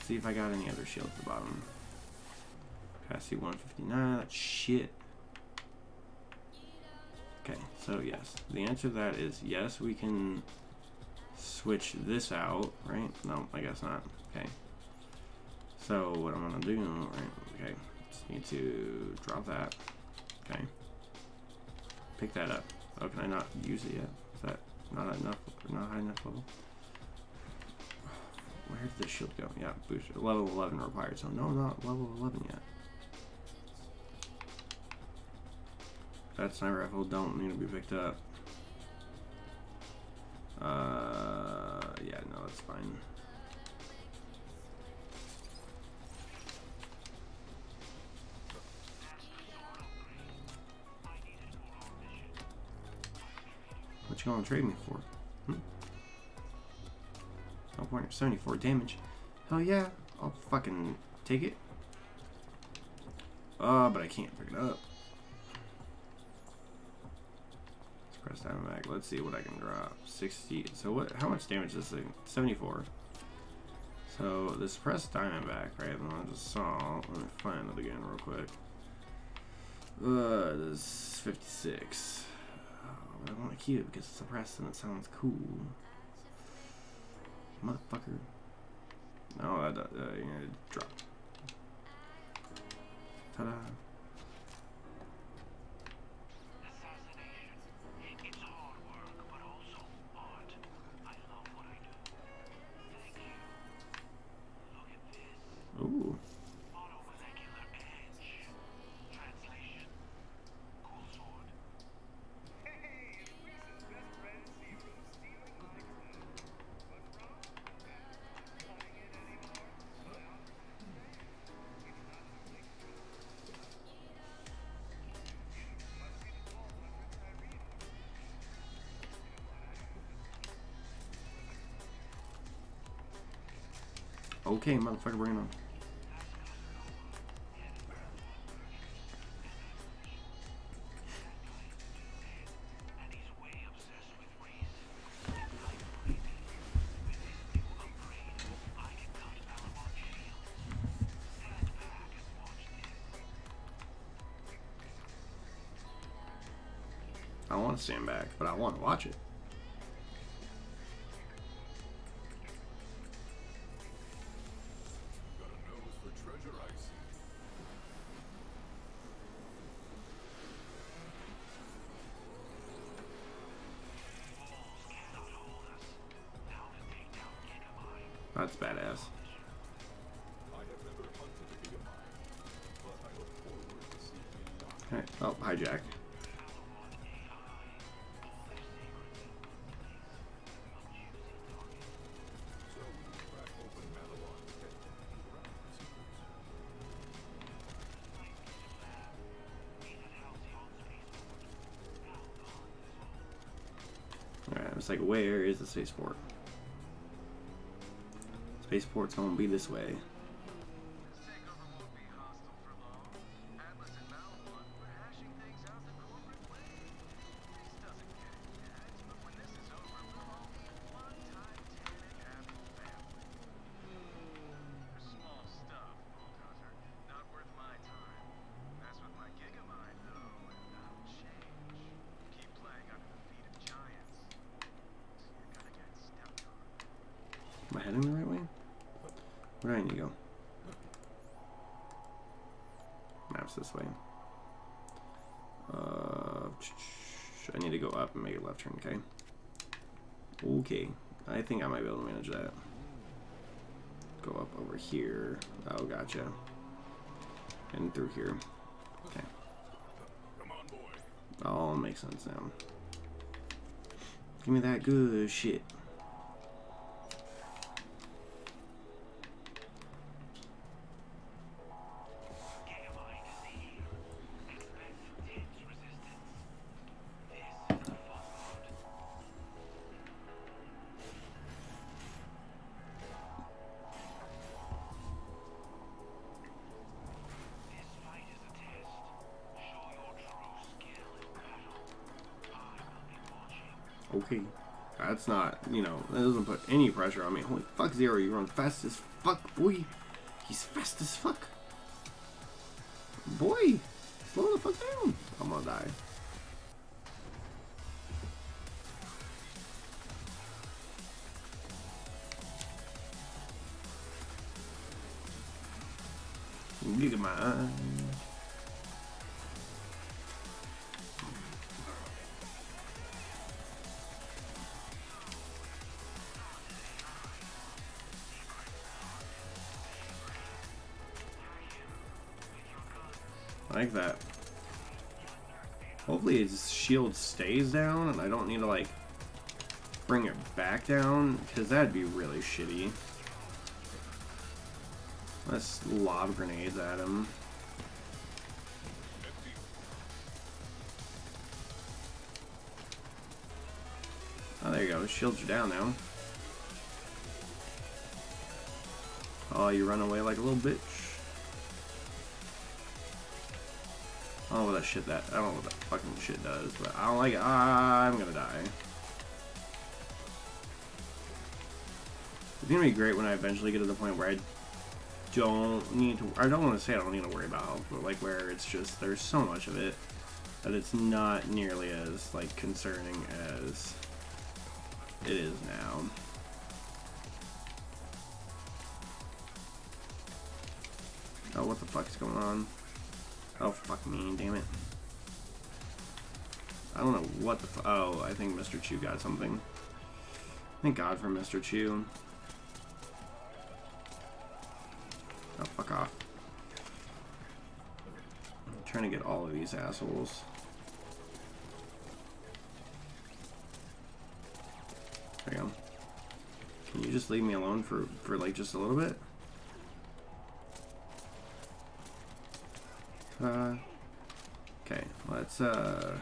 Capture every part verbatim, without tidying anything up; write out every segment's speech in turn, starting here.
see if I got any other shields at the bottom. Capacity one fifty-nine. That's shit. Okay, so yes. The answer to that is yes, we can switch this out, right? No, I guess not. Okay. So what I'm gonna do, right? Okay. Just need to drop that. Okay. Pick that up. Oh, can I not use it yet? Is that not enough? Not high enough level? Where did the shield go? Yeah, boost level eleven required. So no, not level eleven yet. That sniper rifle don't need to be picked up. Uh, yeah, no, that's fine. What you gonna trade me for? Hmm? No point. seventy-four damage. Hell yeah, I'll fucking take it. Uh, but I can't pick it up. Press diamond mag. Let's see what I can drop. sixty. So what? How much damage is this thing? seventy-four. So this press diamond back, right? The one I just saw. Let me find it again real quick. Uh, this is fifty-six. Oh, I want to keep it because it's suppressed and it sounds cool. Motherfucker. No, that uh, you know, drop. Ta-da. Ooh. Okay, motherfucker, bring it on. I don't want to stand back, but I want to watch it. That's badass. Okay. Oh, hijack. Alright, it's like, where is the spaceport? Spaceport's gonna be this way. Am I heading the right way? Where do I need to go? Maps this way. Uh, I need to go up and make a left turn, okay? Okay. I think I might be able to manage that. Go up over here. Oh, gotcha. And through here. Okay. All makes sense now. Give me that good shit. Okay. That's not, you know, that doesn't put any pressure on me. Holy fuck, Zero, you run fast as fuck, boy. He's fast as fuck. Boy, slow the fuck down. I'm gonna die. Gigamon. I like that. Hopefully his shield stays down and I don't need to like bring it back down, because that'd be really shitty. Let's lob grenades at him. Oh, there you go. His shields are down now. Oh, you run away like a little bitch. I don't know what that shit that I don't know what that fucking shit does, but I don't like it. Ah, I'm gonna die. It's gonna be great when I eventually get to the point where I don't need to. I don't want to say I don't need to worry about health, but like where it's just there's so much of it that it's not nearly as like concerning as it is now. Oh, what the fuck is going on? Oh, fuck me, damn it. I don't know what the f- oh, I think Mister Chew got something. Thank God for Mister Chew. Oh, fuck off. I'm trying to get all of these assholes. There you go. Can you just leave me alone for, for like just a little bit? Uh, okay, let's, uh...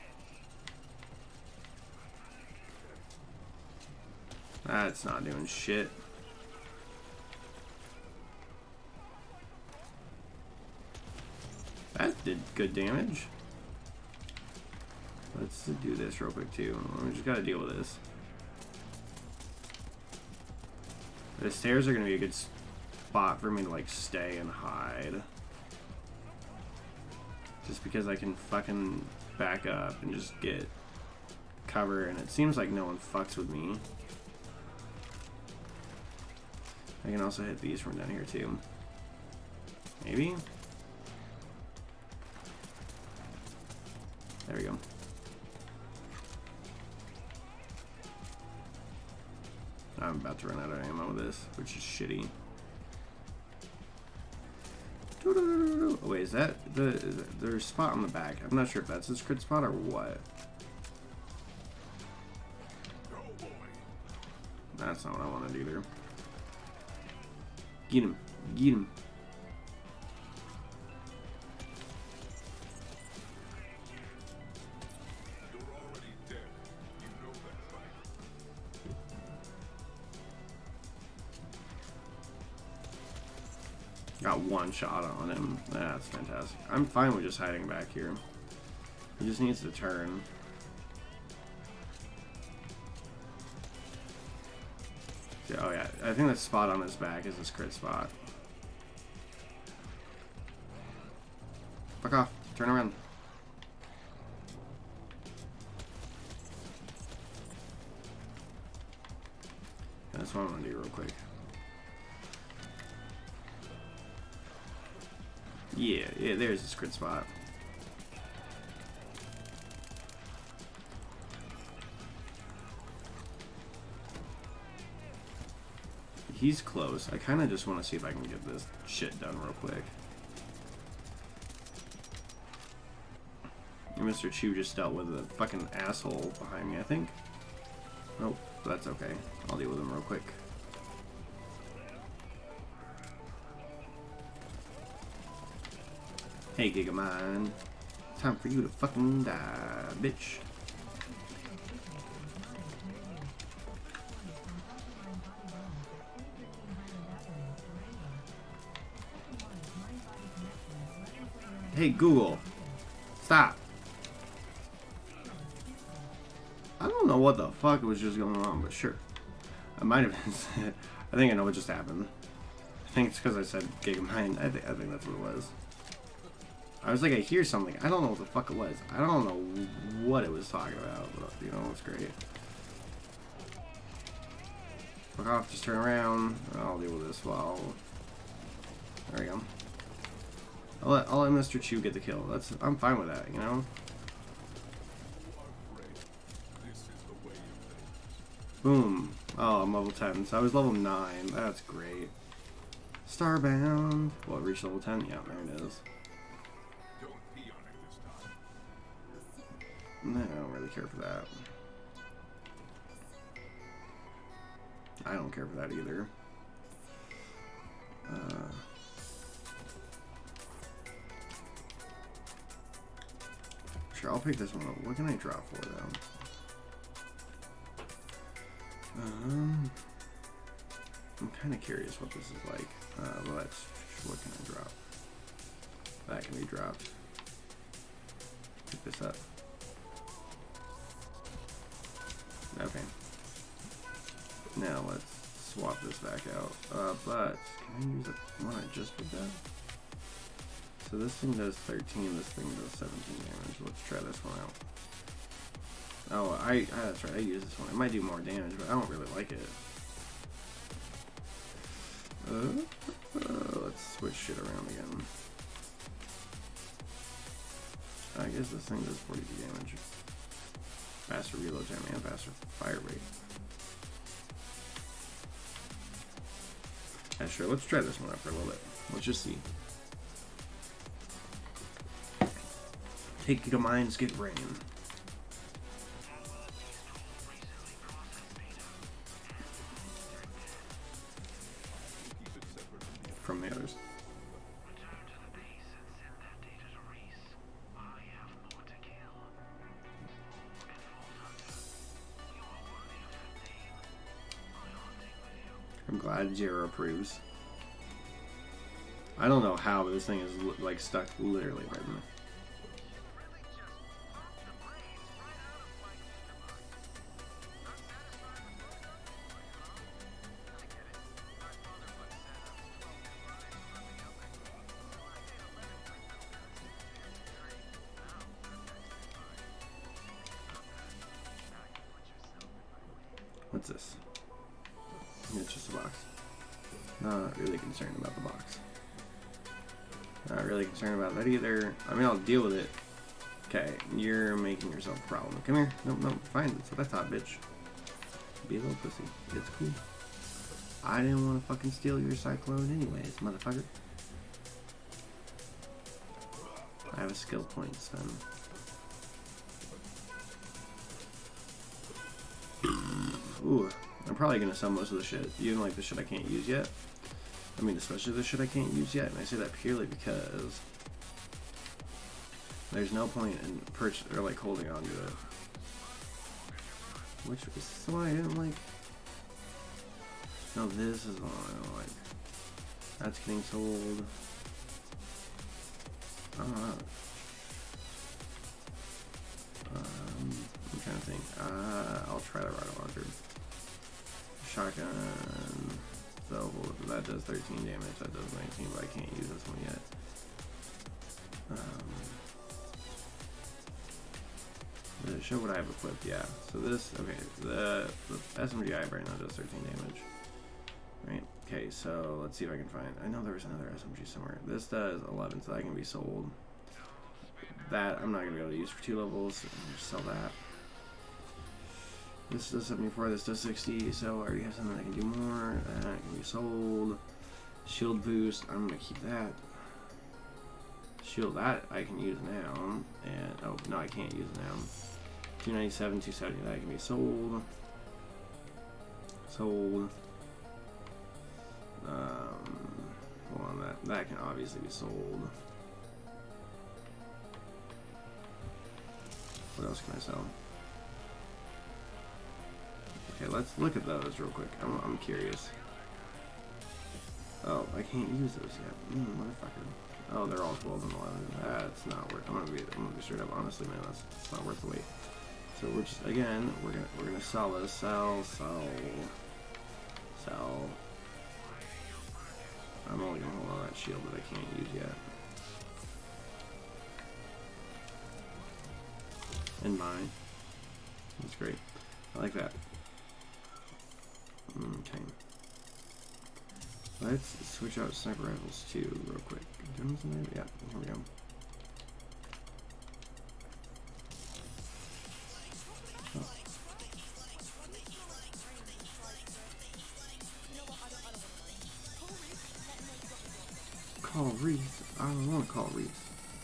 That's not doing shit. That did good damage. Let's do this real quick too. We just gotta deal with this. The stairs are gonna be a good spot for me to like stay and hide. Just because I can fucking back up and just get cover, and it seems like no one fucks with me. I can also hit these from down here too. Maybe? There we go. I'm about to run out of ammo with this, which is shitty. Oh, wait, is that the is there's a spot on the back? I'm not sure if that's his crit spot or what. That's not what I wanted either. Get him. Get him. Got one shot on him. That's fantastic. I'm fine with just hiding back here. He just needs to turn. Oh yeah, I think the spot on his back is his crit spot. Fuck off. Turn around. That's what I'm gonna do real quick. Yeah, yeah, there's his crit spot. He's close. I kind of just want to see if I can get this shit done real quick. And Mister Chew just dealt with a fucking asshole behind me, I think. Nope, that's okay. I'll deal with him real quick. Hey, Gigamon. Time for you to fucking die, bitch. Hey, Google. Stop. I don't know what the fuck was just going on, but sure. I might have been. I think I know what just happened. I think it's because I said Gigamine. I think I think that's what it was. I was like, I hear something. I don't know what the fuck it was. I don't know what it was talking about, but you know, it's great. Fuck off, just turn around. I'll deal with this while. There we go. I'll let, I'll let Mister Chew get the kill. That's I'm fine with that, you know? Boom. Oh, I'm level ten. So I was level nine. That's great. Starbound. What, reach level ten? Yeah, there it is. No, I don't really care for that. I don't care for that either. Uh, sure, I'll pick this one up. What can I drop for them? Um, I'm kind of curious what this is like. Uh, but let's, what can I drop? That can be dropped. Pick this up. Okay. Now let's swap this back out. Uh, but can I use the one I just did that? So this thing does thirteen, this thing does seventeen damage. Let's try this one out. Oh, I, I that's right, I use this one. It might do more damage, but I don't really like it. Uh, uh, let's switch shit around again. I guess this thing does forty-two damage. Faster reload time and faster fire rate. Yeah, sure, let's try this one out for a little bit. Let's just see. Take your minds, get brain. From the others. I'm glad Jero approves. I don't know how, but this thing is like stuck literally right in there. What's this? It's just a box. Not really concerned about the box. Not really concerned about that either. I mean, I'll deal with it. Okay, you're making yourself a problem. Come here. Nope, nope, fine. That's what I thought, bitch. Be a little pussy. It's cool. I didn't want to fucking steal your Cyclone anyways, motherfucker. I have a skill point, son. Ooh, I'm probably gonna sell most of the shit, even like the shit I can't use yet. I mean, especially the shit I can't use yet, and I say that purely because there's no point in purchase or like holding on to it. Which is the one I didn't like. No, this is the one I don't like. That's getting sold. I don't know. Um, I'm trying to think. Uh, I'll try the Rider Launcher. Shotgun. So that does thirteen damage. That does nineteen, but I can't use this one yet. Um, does it show what I have equipped? Yeah. So this, okay, the, the S M G I right now does thirteen damage. Right. Okay. So let's see if I can find. I know there was another S M G somewhere. This does eleven, so that can be sold. That I'm not gonna be able to use for two levels. Just sell that. This does seventy-four, this does sixty, so I already have something that can do more. That can be sold. Shield boost, I'm gonna keep that. Shield, that I can use now. And, oh, no, I can't use it now. two ninety-seven, two seventy, that can be sold. Sold. Um, hold on, that, that can obviously be sold. What else can I sell? Okay, let's look at those real quick. I'm, I'm curious. Oh, I can't use those yet. Mm, motherfucker. Oh, they're all twelve and eleven. That's not worth. I'm gonna be. I'm gonna be straight up. Honestly, man, that's it's not worth the wait. So we're just again we're gonna we're gonna sell this, sell, sell, sell. I'm only gonna hold on that shield that I can't use yet. And mine. That's great. I like that. Okay. Let's switch out sniper rifles too, real quick. Yeah, here we go. Oh. Call Reese? I don't want to call Reese.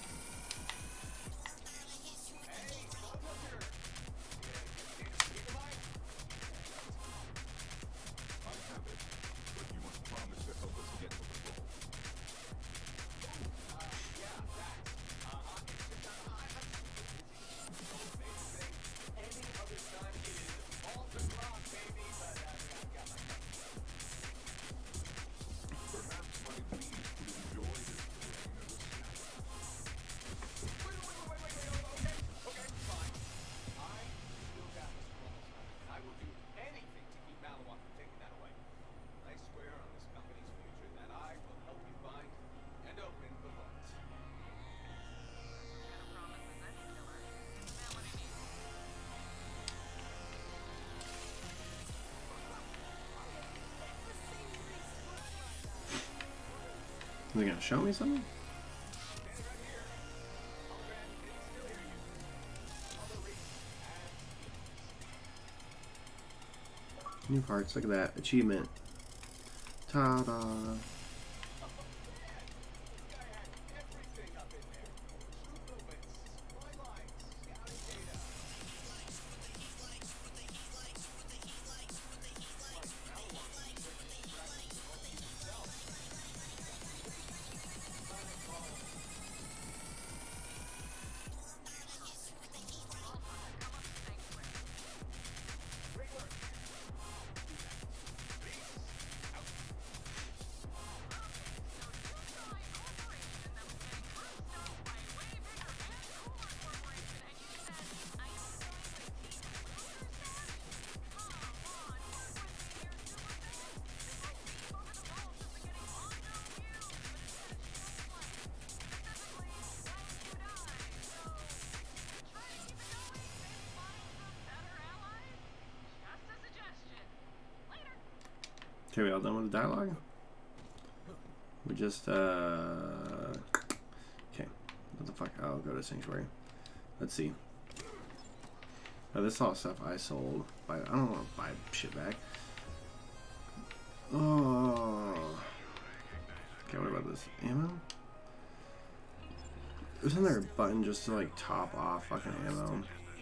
Are they gonna show me something? New parts, look at that. Achievement. Ta-da! Okay, we all done with the dialogue? We just, uh... okay. What the fuck? I'll go to Sanctuary. Let's see. Oh, this is all stuff I sold. I don't want to buy shit back. Oh. Okay, what about this? Ammo? Isn't there a button just to, like, top off fucking ammo?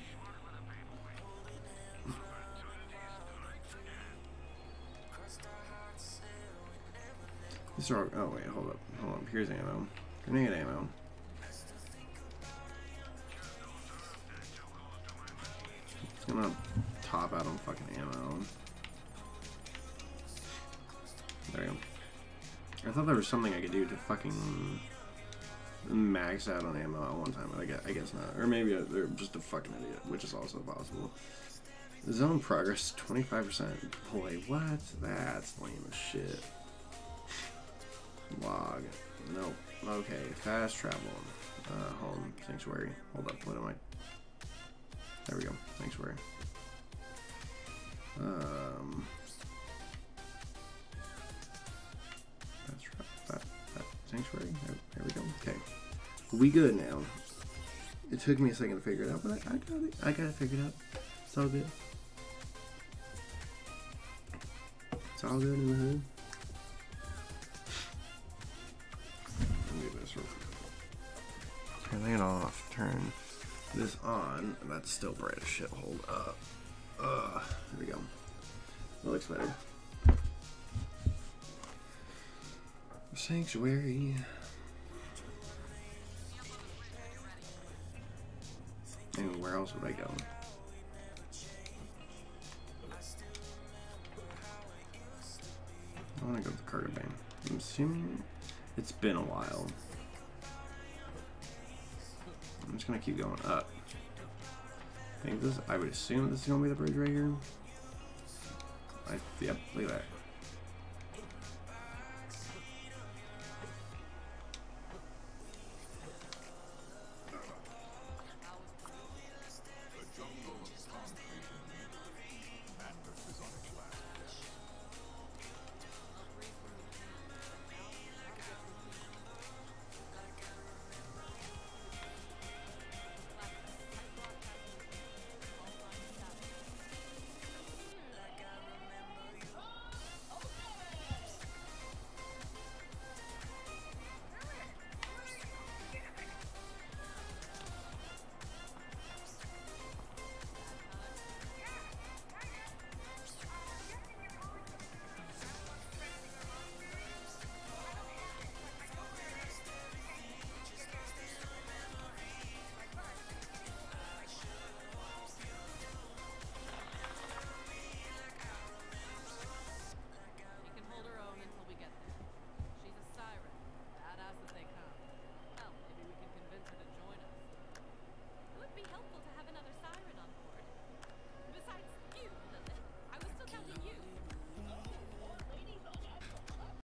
These are, oh wait, hold up, hold up, here's ammo. Grenade ammo. It's gonna top out on fucking ammo. There we go. I thought there was something I could do to fucking max out on ammo at one time, but I guess, I guess not. Or maybe they're just a fucking idiot, which is also possible. Zone progress, twenty-five percent. Boy, what? That's lame as shit. Log. Nope. Okay. Fast travel. Uh, home. Sanctuary. Hold up. What am I? There we go. Sanctuary. Um. Fast travel. Fast, fast, sanctuary. There, there we go. Okay. We good now. It took me a second to figure it out, but I, I got it. I got it figured out. It's all good. It's all good in the hood. Turn that off, turn this on, and that's still bright as shit. Hold up. Uh, there we go. That looks better. Sanctuary. And where else would I go? I want to go to the cargo bay. I'm assuming it's been a while. I'm just gonna keep going up. I think this, I would assume this is going to be the bridge right here. I, yep, look at that.